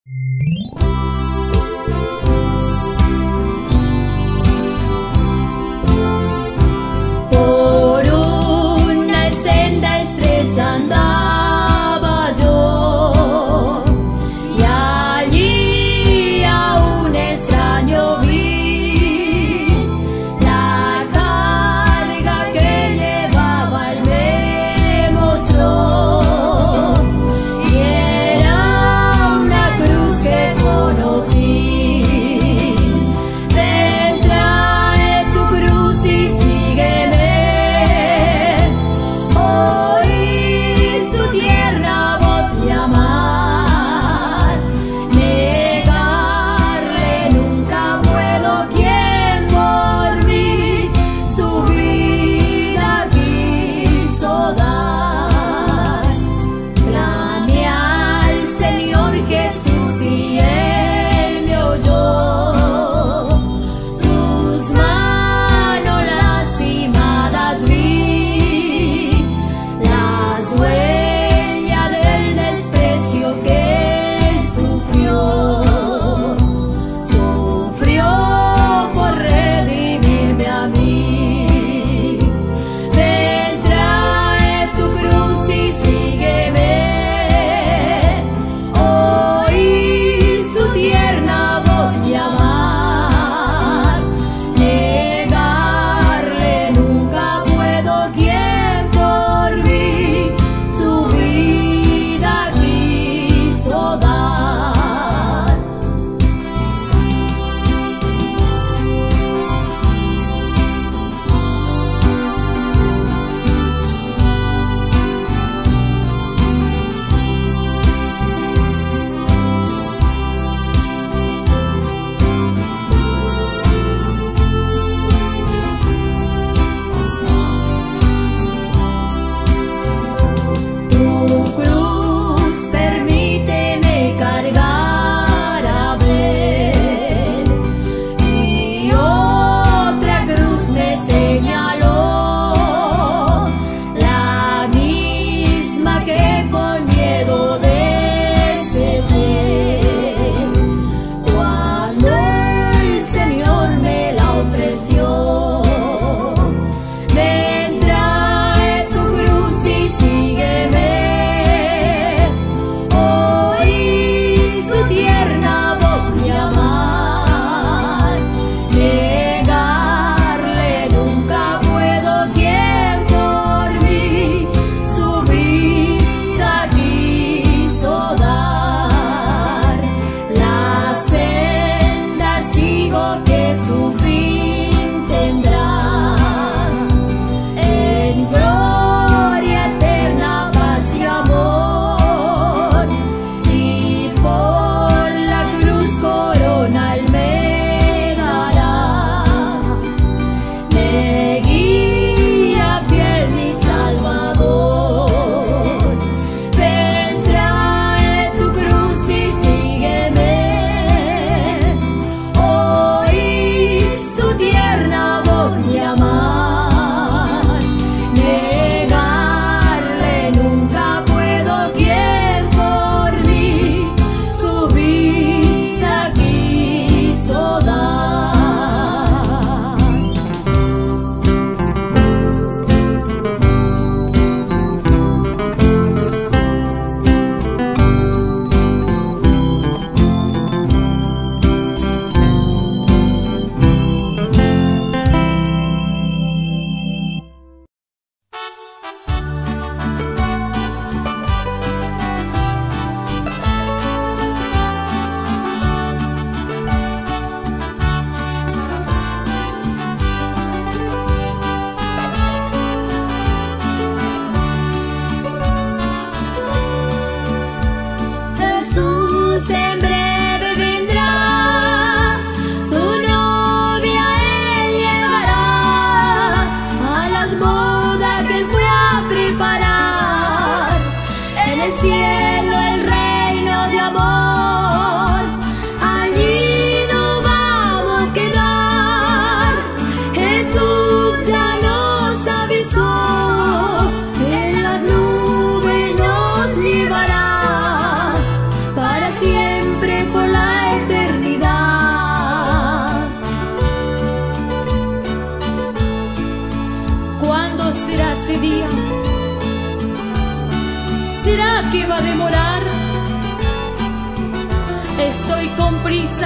Por una senda estrecha andaba yo, y allí a un extraño vi. La carga que llevaba él me mostró, y era una cruz que conocí.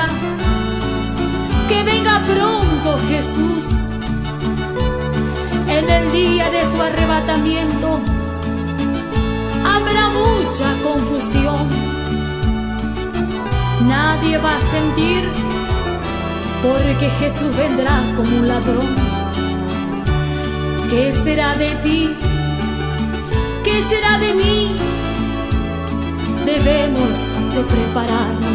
ahora. Que venga pronto Jesús. En el día de su arrebatamiento habrá mucha confusión. Nadie va a sentir, porque Jesús vendrá como un ladrón. ¿Qué será de ti? ¿Qué será de mí? Debemos de prepararnos.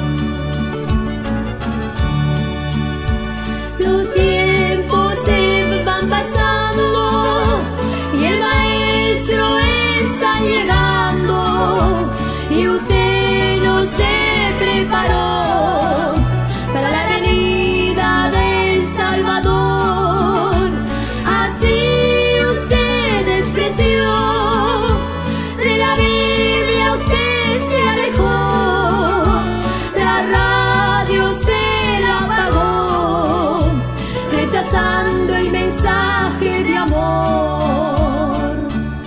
Los tiempos se van pasando y el Maestro está llegando, y usted no se preparó para la venida del Salvador. Así usted despreció de la Biblia, usted se alejó, la radio se la apagó, rechazando el mensaje de amor.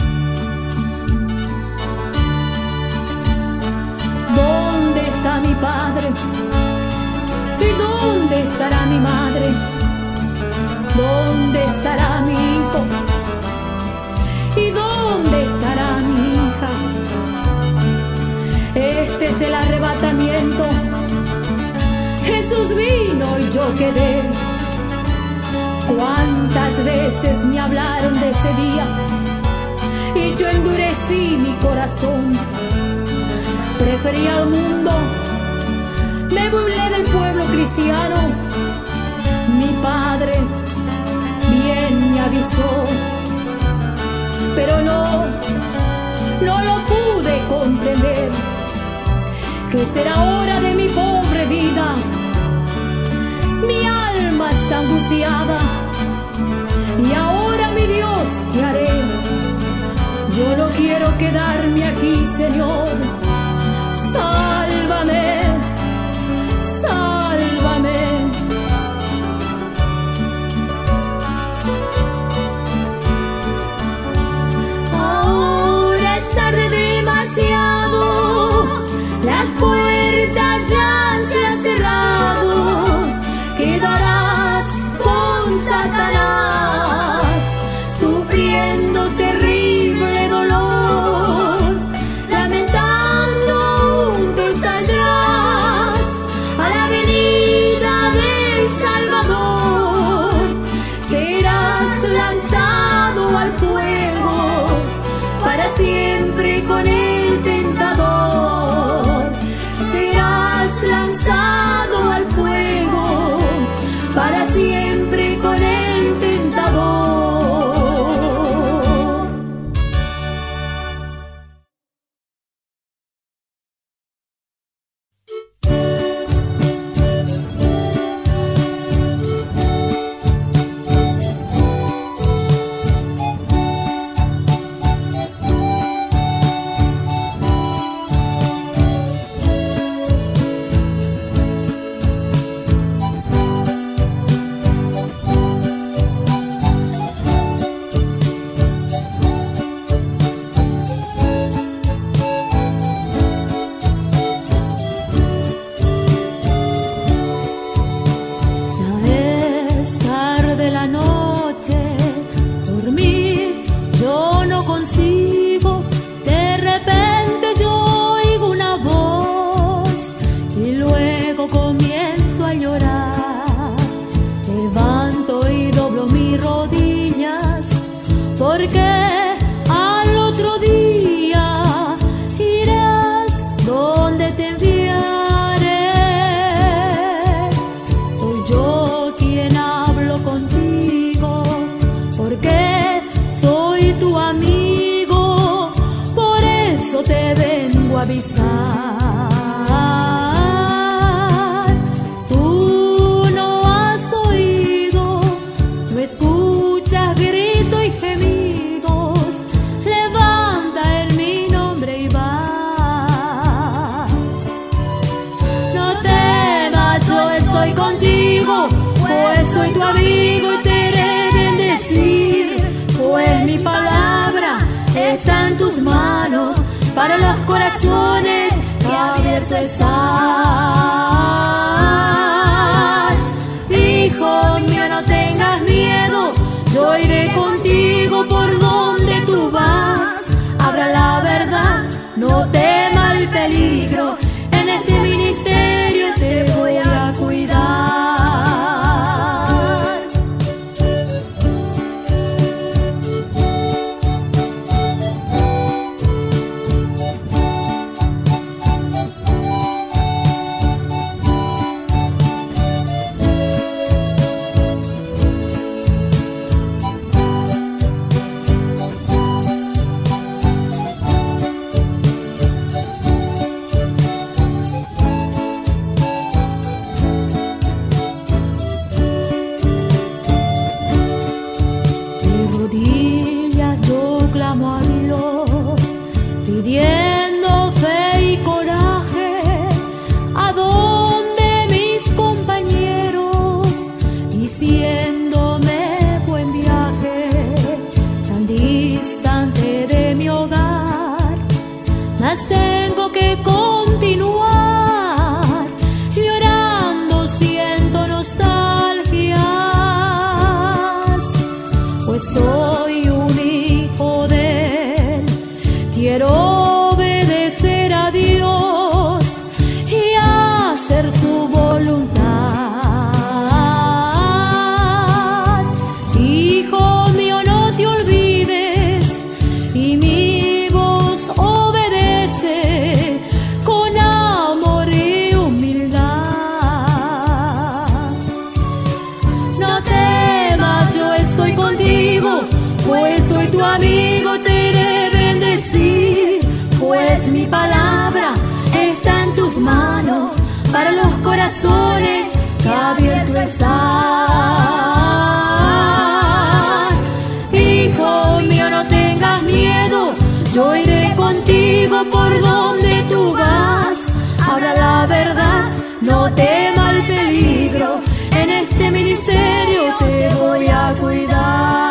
¿Dónde está mi padre? ¿Y dónde estará mi madre? ¿Dónde estará mi hijo? ¿Y dónde estará mi hija? Este es el arrebatamiento. Jesús vino y yo quedé. ¿Cuántas veces me hablaron de ese día? Y yo endurecí mi corazón. Preferí al mundo, me burlé del pueblo cristiano. Mi padre bien me avisó, pero no lo pude comprender. Que será hora de mi pobre vida. Mi alma está angustiada, y ahora, mi Dios, ¿qué haré? Yo no quiero quedarme aquí, Señor. Sálvame, sálvame. Ahora es tarde demasiado, las puertas ya se han cerrado. Quedarás con Satanás, sufriendo terrible dolor, lamentando te saldrás a la venida del Salvador. Serás lanzado al fuego para siempre con el tentador. Serás lanzado al fuego para siempre con el tentador. Porque al otro día irás donde te enviaré. Soy yo quien hablo contigo, porque soy tu amigo, por eso te vengo a avisar. Tú no has oído, no escuchas grito y gemidos. Levanta en mi nombre y va. No temas, yo estoy contigo, pues soy tu amigo y te haré bendecir. Pues mi palabra está en tus manos, para los corazones que abierto está. para los corazones que abierto está. Hijo mío, no tengas miedo, yo iré contigo por donde tú vas. Habla la verdad, no tema el peligro, en este ministerio te voy a cuidar.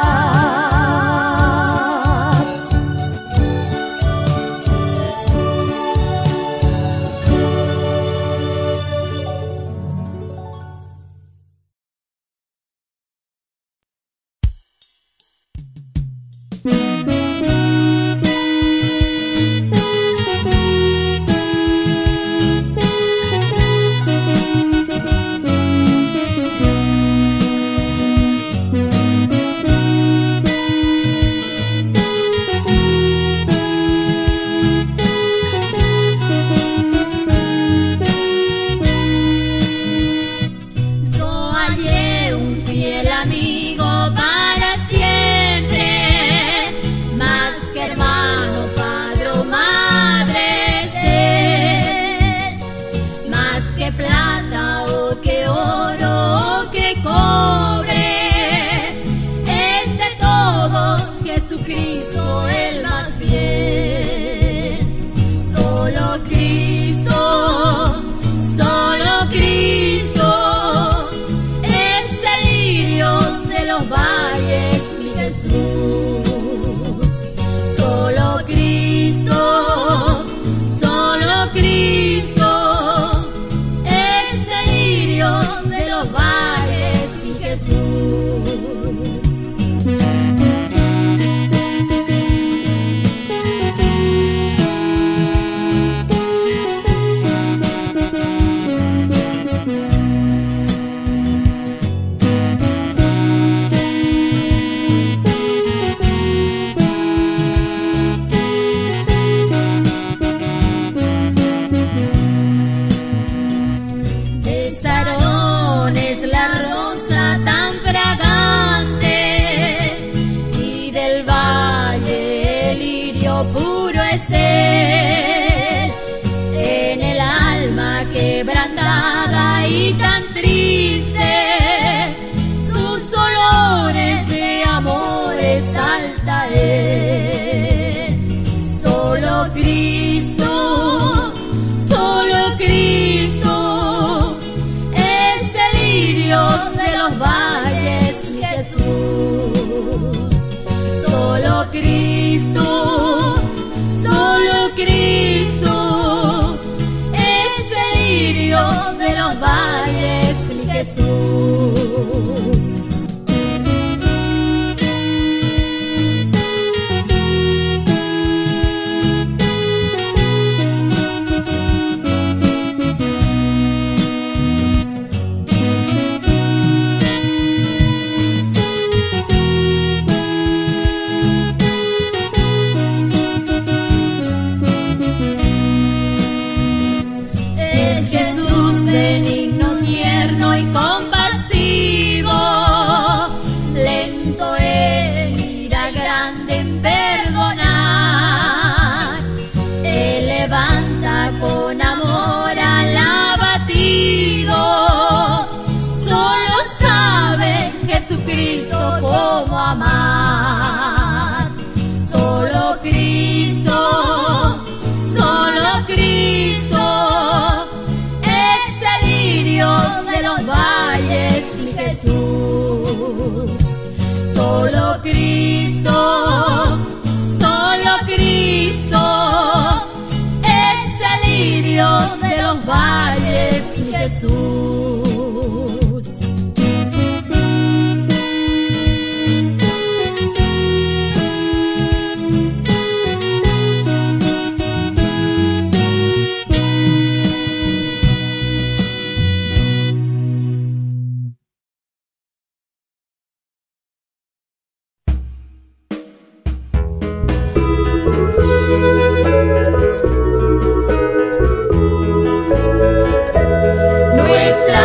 Nuestra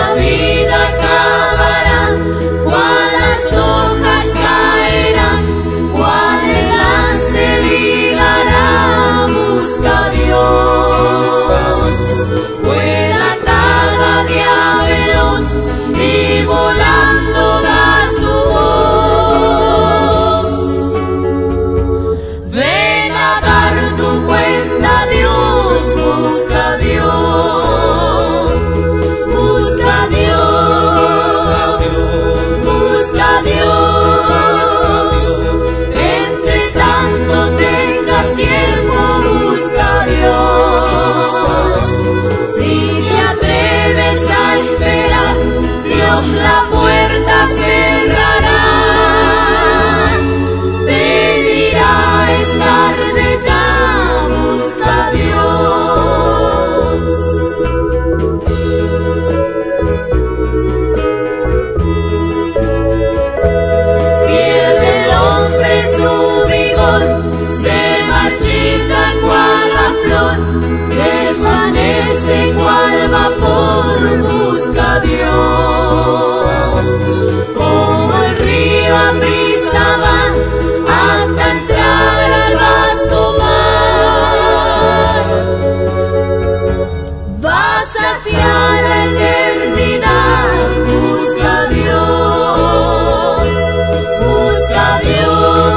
vas hacia la eternidad. Busca a Dios, busca a Dios,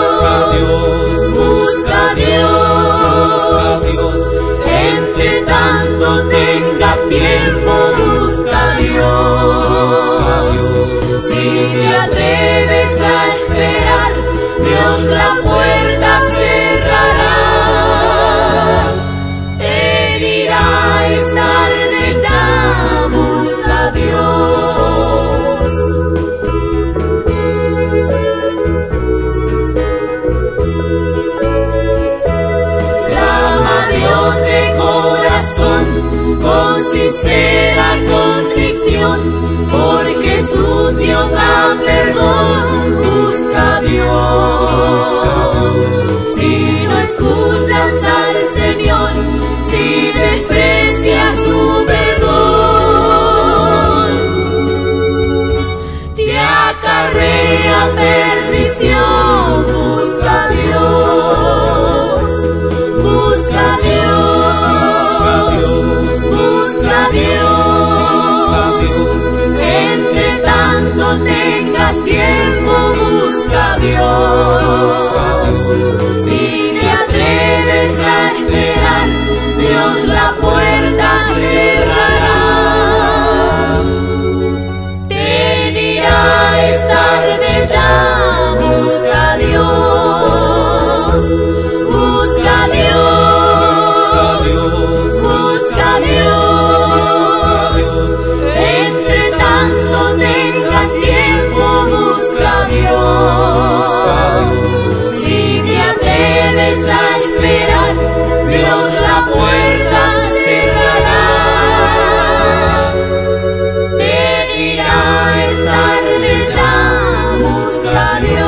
busca a Dios. Entre tanto tengas tiempo, busca a Dios. Si te atreves a esperar, Dios la puerta cerrará. Te dirá: es tarde ya, busca a Dios. Clama a Dios de corazón, con sincera contrición, porque su Dios da perdón. Busca a Dios. Si no escuchas al Señor, si desprecias su perdón, te acarrea perdición. Busca a Dios, busca a Dios, busca a Dios. Entre tanto tengas tiempo, busca a Dios. Si te atreves a esperar, Dios la puerta cerrará. Te dirá: es tarde ya, busca a Dios. Busca a Dios, busca a Dios. Entre tanto tengas tiempo, busca a Dios. Si te atreves a esperar, Dios la puerta cerrará. Te dirá: es tarde ya, busca a Dios.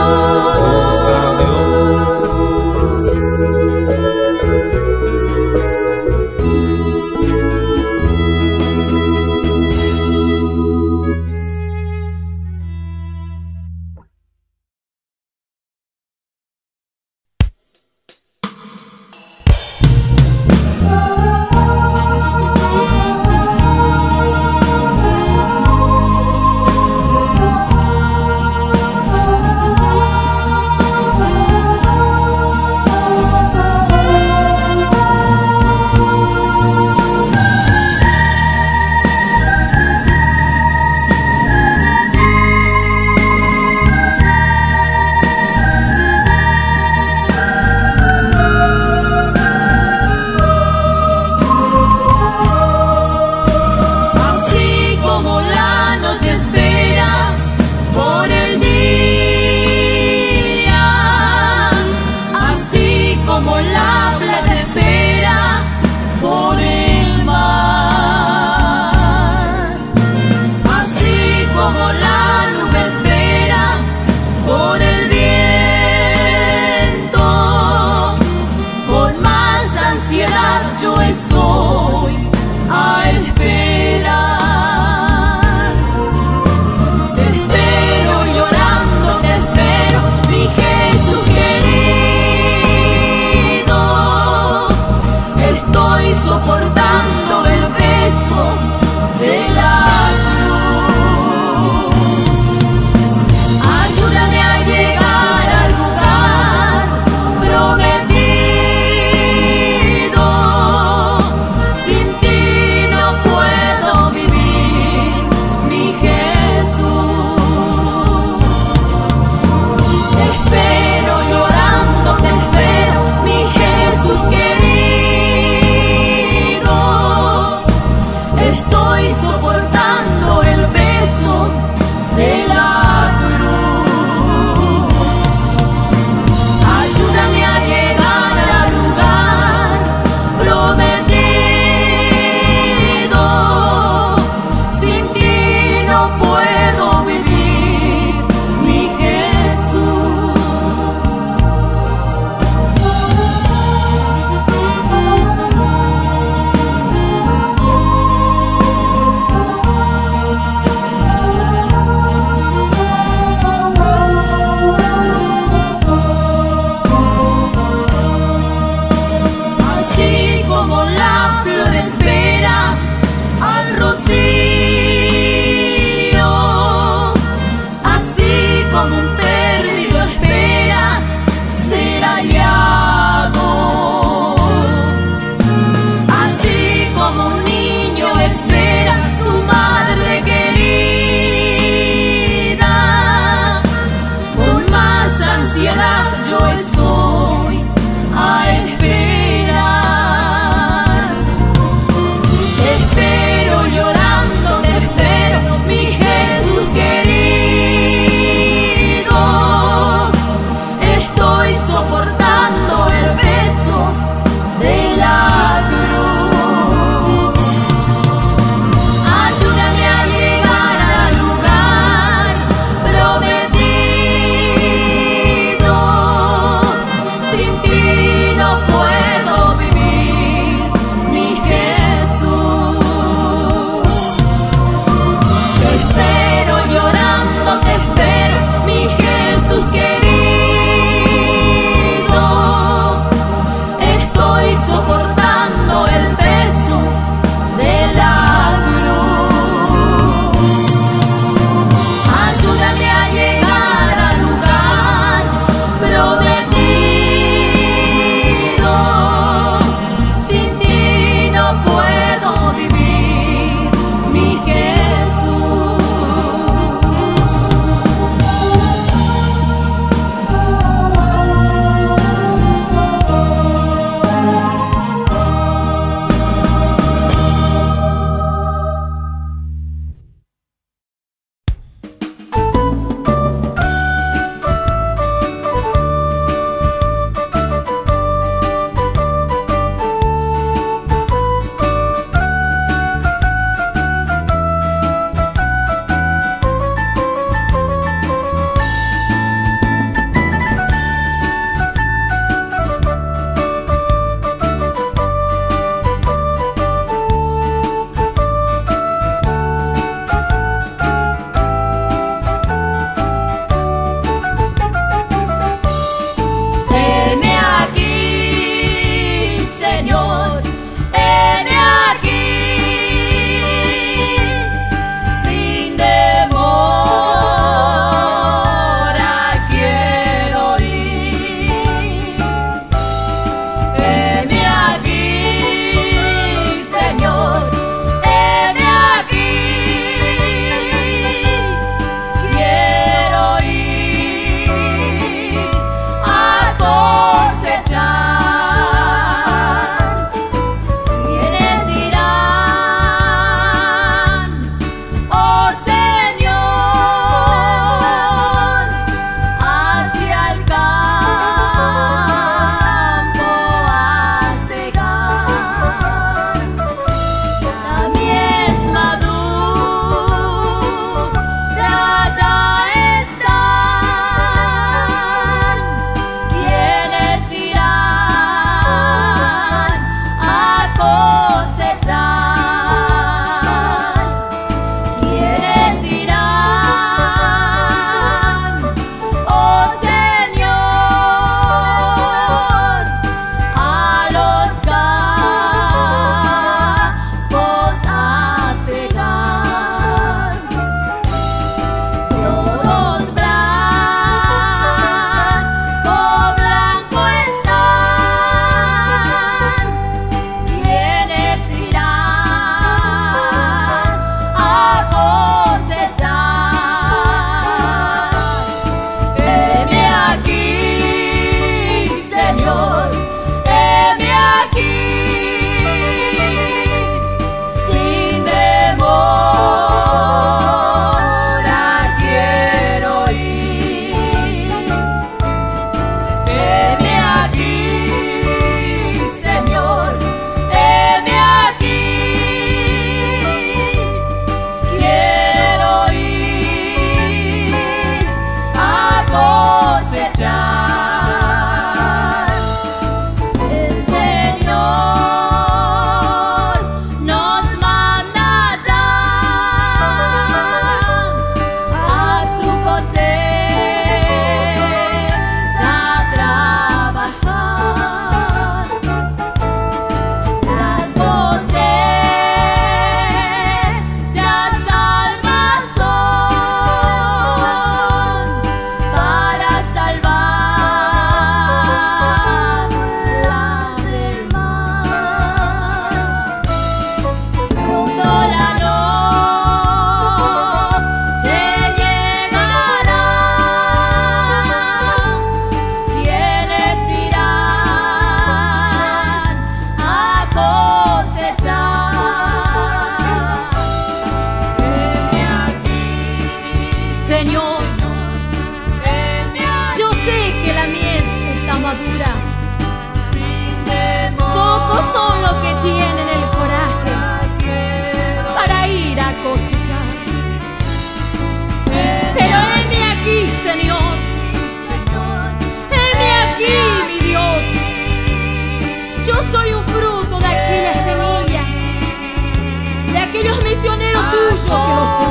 aquellos misioneros tuyos. Que lo